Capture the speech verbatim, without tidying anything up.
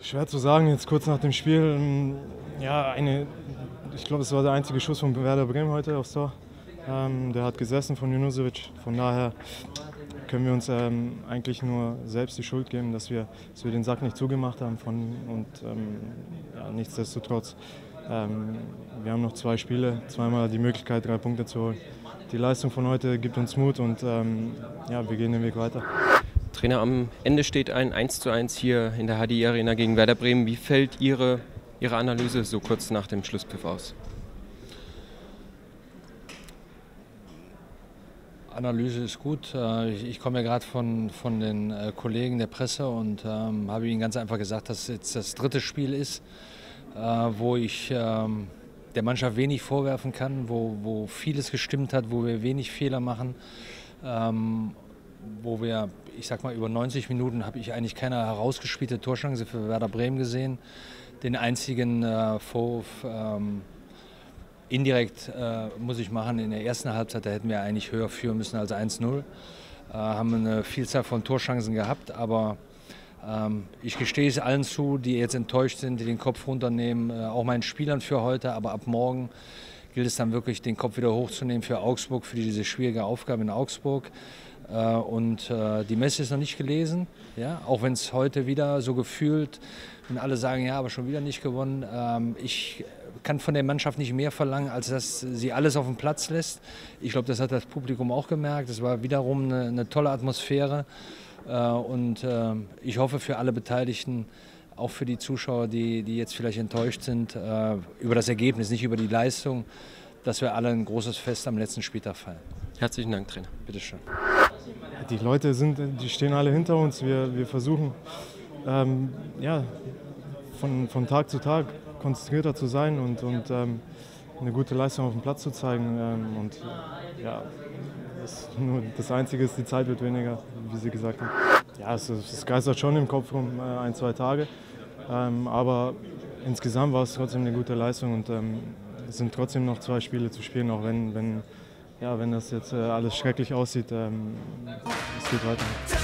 Schwer zu sagen, jetzt kurz nach dem Spiel. ähm, Ja, eine, ich glaube, es war der einzige Schuss von Werder Bremen heute aufs Tor. Ähm, der hat gesessen von Junusovic. Von daher können wir uns ähm, eigentlich nur selbst die Schuld geben, dass wir, dass wir den Sack nicht zugemacht haben. Von, und ähm, ja, nichtsdestotrotz, ähm, wir haben noch zwei Spiele, zweimal die Möglichkeit, drei Punkte zu holen. Die Leistung von heute gibt uns Mut und ähm, ja, wir gehen den Weg weiter. Trainer, am Ende steht ein eins zu eins hier in der H D I Arena gegen Werder Bremen. Wie fällt Ihre, Ihre Analyse so kurz nach dem Schlusspfiff aus? Analyse ist gut. Ich komme ja gerade von, von den Kollegen der Presse und ähm, habe ihnen ganz einfach gesagt, dass es jetzt das dritte Spiel ist, äh, wo ich ähm, der Mannschaft wenig vorwerfen kann, wo, wo vieles gestimmt hat, wo wir wenig Fehler machen, ähm, wo wir, ich sag mal, über neunzig Minuten habe ich eigentlich keine herausgespielte Torchance für Werder Bremen gesehen. Den einzigen äh, Vorwurf ähm, indirekt äh, muss ich machen, in der ersten Halbzeit, da hätten wir eigentlich höher führen müssen als eins null. Äh, haben eine Vielzahl von Torchancen gehabt, aber ähm, ich gestehe es allen zu, die jetzt enttäuscht sind, die den Kopf runternehmen, äh, auch meinen Spielern für heute, aber ab morgen gilt es dann wirklich, den Kopf wieder hochzunehmen für Augsburg, für diese schwierige Aufgabe in Augsburg. Äh, und äh, die Messe ist noch nicht gelesen, ja? Auch wenn es heute wieder so gefühlt, wenn alle sagen, ja, aber schon wieder nicht gewonnen. Ähm, ich kann von der Mannschaft nicht mehr verlangen, als dass sie alles auf den Platz lässt. Ich glaube, das hat das Publikum auch gemerkt. Es war wiederum eine, eine tolle Atmosphäre. Äh, und äh, ich hoffe für alle Beteiligten, auch für die Zuschauer, die, die jetzt vielleicht enttäuscht sind, äh, über das Ergebnis, nicht über die Leistung, dass wir alle ein großes Fest am letzten Spieltag feiern. Herzlichen Dank, Trainer. Bitte schön. Die Leute sind, die stehen alle hinter uns. Wir, wir versuchen ähm, ja, von, von Tag zu Tag konzentrierter zu sein und, und ähm, eine gute Leistung auf dem Platz zu zeigen. Ähm, und ja, das, nur das Einzige ist, die Zeit wird weniger, wie Sie gesagt haben. Ja, es, es geistert schon im Kopf rum, äh, ein, zwei Tage. Ähm, aber insgesamt war es trotzdem eine gute Leistung und ähm, es sind trotzdem noch zwei Spiele zu spielen, auch wenn, wenn, ja, wenn das jetzt äh, alles schrecklich aussieht. Ähm, es geht weiter.